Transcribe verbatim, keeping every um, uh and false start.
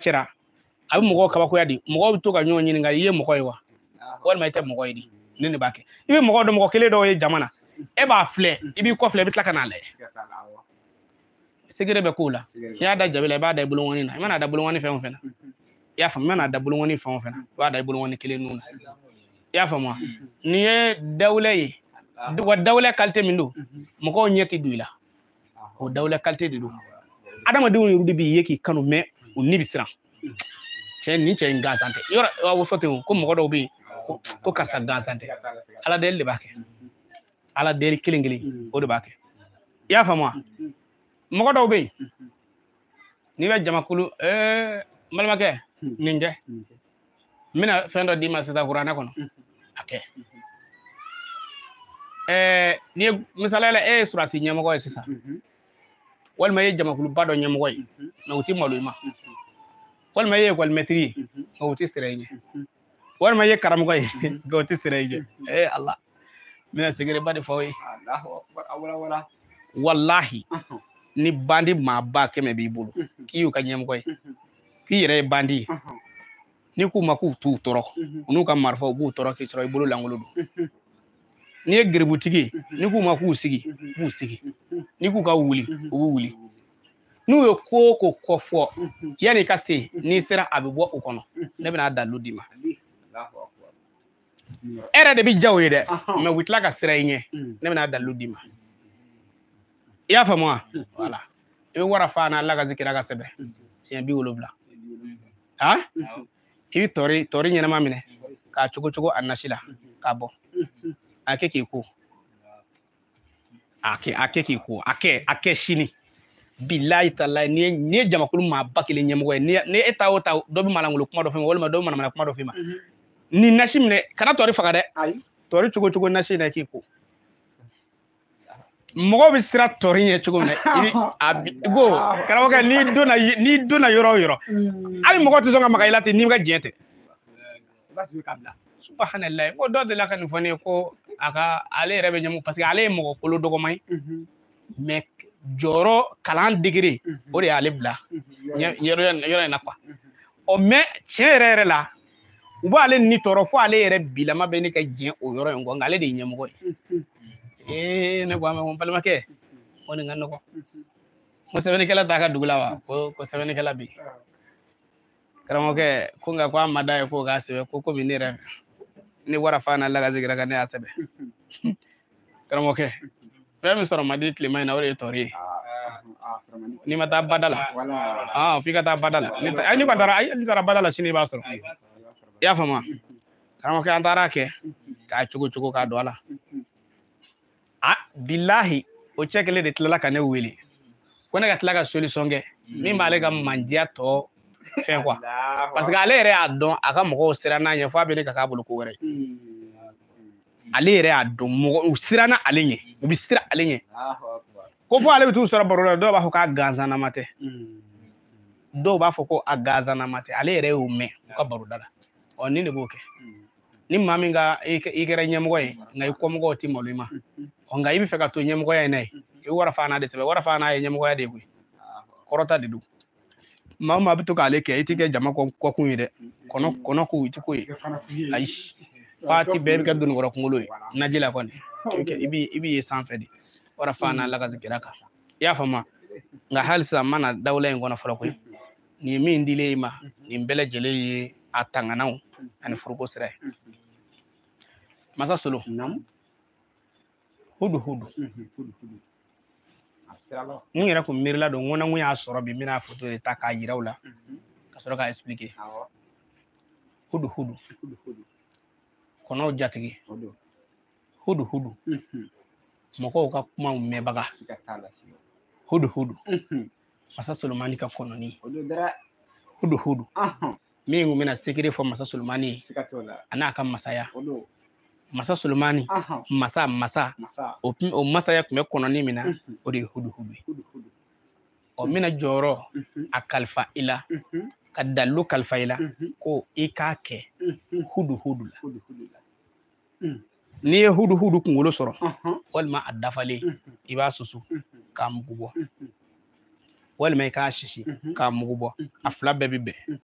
cɛra a bɛ mɔgɔw kabakoya di mɔgɔw bɛ to ka ɲɔgɔn ɲininka i ye mɔgɔ ye wa walima i tɛ mɔgɔ ye di ne de b'a kɛ i bɛ mɔgɔ dɔ mɔgɔ kelen dɔw ye jama na e b'a filɛ i b'i kɔfilɛ i bɛ tila ka n'a lajɛ segere bɛ k'o la n'i y'a da jabi la i b'a da i bolongɔni na i mana da bolongɔni fɛn o fɛn na i y'a faamu i mana da bolongɔni fɛn o fɛn na i b'a da i bolongɔni kelen nun na i y'a faamu wa nin ye dawulɛ ye wa dawulɛ qualité min don mɔgɔw ɲɛ tɛ don i la o dawulɛ qualité de don adamadenw yɛrɛ de b'i ye k'i kanu mɛ u ni bɛ siran cɛ nin cɛ in gansan tɛ yɔrɔ a bɛ fɔ ten ko mɔgɔ dɔw bɛ yen ko karisa gansan tɛ ala deli de b'a kɛ ala deli kelen kelen o de b'a kɛ i y'a faamu wa mɔgɔ dɔw bɛ yen n'i bɛ jamakulu ɛɛ n balimakɛ nin kɛ n bɛna fɛn dɔ d'i ma sisan kuranɛ kɔnɔ a kɛ ɛɛ n'i ye misaliya la e ye surasi ɲɛmɔgɔ ye sisan walima e ye jamakuluba dɔ ɲɛmɔgɔ ye mɛ u tɛ malo i ma walima e ye ekɔlimɛtiri ye nka u tɛ sira i ɲɛ walima e ye karamɔgɔ ye nka u tɛ sira i ɲɛ ee ala n bɛna segereba de fɔ aw ye walahi ni bandi maaba kɛmɛ b'i bolo k'i y'u ka ɲɛmɔgɔ ye k'i yɛrɛ ye bandi ye n'i k'u ma k'u t'u tɔɔrɔ u n'u ka marifaw b'u tɔɔrɔ k'i sɔrɔ i bolo lankolon don n'i ye gerebutigi ye n'i k'u ma k'u sigi b'u sigi n'i k'u ka wuli u b'u wuli n'u ye ko o ko kɔfɔ yanni i ka se n'i sera a bɛ bɔ o kɔnɔ ne bɛna dalu d'i ma e yɛrɛ de bɛ ja o ye dɛ mɛ u bɛ tila ka sira i ɲɛ ne bɛna dalu d'i ma i y'a faamu wa wala i bɛ wara fa n'a lagazi kira ka sɛbɛn siɲɛ bi wolonwula ah i bɛ tɔri tɔri ɲɛnama minɛ k'a cogo cogo a nasi la k'a bɔ a kɛ k'i ko a kɛ a kɛ k'i ko a kɛ a kɛ sini bilayi talayi ni ye ni ye jamakulu maa ba kelen ɲɛmɔgɔ ye ni ni e ta o ta dɔ bɛ manamangolo kuma dɔ f'i ma walima dɔ bɛ manamana kuma dɔ f'i ma ni nasi minɛ kana tɔri faga dɛ tɔri cogo cogo nasi na k'i ko mɔgɔw bɛ sira tɔri ɲɛ cogo min na i bɛ a ko karamɔgɔkɛ n'i donna n'i donna yɔrɔ o yɔrɔ hali mɔgɔ tɛ sɔn ka maga i la ten n'i ka diɲɛ tɛ subahanallahi ko dɔ delila ka nin fɔ ne ye ko a ka ale yɛrɛ bɛ ɲɛmɔgɔ parce que ale ye mɔgɔ kolo dɔgɔma ye mɛ jɔyɔrɔ kalan degere o de y'ale bila yɔrɔ in na quoi ɔ mɛ tiɲɛ yɛrɛ yɛrɛ la u b'ale ni tɔɔrɔ fo ale yɛrɛ bilama bɛ ne ka diɲɛ o yɔrɔ in kɔ nka ale de ye ɲɛmɔgɔ ye ee ne ko a ma ko n balimakɛ ko nin ka nɔgɔ ko sɛbɛnnikɛla t'a ka dugu la wa ko ko sɛbɛnnikɛla bɛ yen karamɔgɔkɛ ko nka ko a ma da ye k'o k'a sɛbɛn ko komi ne yɛrɛ ne wara fa n'a lagazigira ka ne y'a sɛbɛn karamɔgɔkɛ fɛn min sɔrɔ man di tilema in na o de ye tɔɔri ye n'i ma taa bada la ah f'i ka taa bada la ni ka taara n'i taara bada la sini i b'a sɔrɔ i y'a faamu karamɔgɔkɛ an taara kɛ k'a cogo cogo k'a don a la ah bilahi o cɛ kelen de tilala ka ne wele ko ne ka tila ka solution kɛ min b'ale ka mandiya tɔ fɛn quoi parce que ale yɛrɛ y'a dɔn a ka mɔgɔw siran n'a ɲɛ fo a bɛ ne ka k'a bolo ko wɛrɛ ye ale yɛrɛ y'a dɔn mɔgɔ u siranna ale ɲɛ u bɛ siran ale ɲɛ ko fo ale bɛ t'u sɔrɔ baro la dɔw b'a fɔ k'a ganzannama tɛ dɔw b'a fɔ ko a ganzannama tɛ ale yɛrɛ y'o mɛn u ka baroda la ɔ nin de b'o kɛ ni maa min ka i kɛra ɲɛmɔgɔ ye nka i kɔmɔgɔw tɛ malo i ma ɔ nka i bɛ fɛ ka to ɲɛmɔgɔya in na ye i wara fa n'a de sɛbɛn wara fa n'a ye ɲɛmɔgɔya de ye koyi kɔrɔta de don maa o maa bɛ to k'ale kɛ i tɛ kɛ jama kɔkun ye dɛ kɔnɔ kɔnɔ ko i tɛ ko ye ayi waati bɛɛ i bɛ kɛ donikɔrɔ kunkolo ye naji la kɔni i b'i i b'i ye sanfɛ de wara fa n'a lagazigira kan i y'a faamu nka hali sisan n mana dawula in kɔnɔ fɔlɔ koyi nin ye min dilen i ma nin bɛɛ lajɛlen ye a tanganaw ani furuko sira ye masa Solo hudu hudu mun yɛrɛ kun miirila don n ko na kun y'a sɔrɔ bi n bɛna foto de ta k'a yira u la ka sɔrɔ k'a expliquer hudu hudu kɔnɔw jatigi hudu hudu mɔgɔw ka kumaw mɛnbaga hudu hudu masa Solomani ka kɔnɔni hudu hudu min kun bɛna sekere fɔ masa Solomani ye a n'a ka masaya masa Solomani masa masa o masaya tun bɛ kɔnɔni min na o de ye hudu hudu ye ɔ n bɛna jɔyɔrɔ a kalifa i la ka dalilu kalifa i la ko i k'a kɛ hudu hudu la n'i ye hudu hudu kunkolo sɔrɔ walima a dafalen i b'a susu k'a mugu bɔ walima i k'a sisi k'a mugu bɔ a fila bɛɛ bɛ bɛn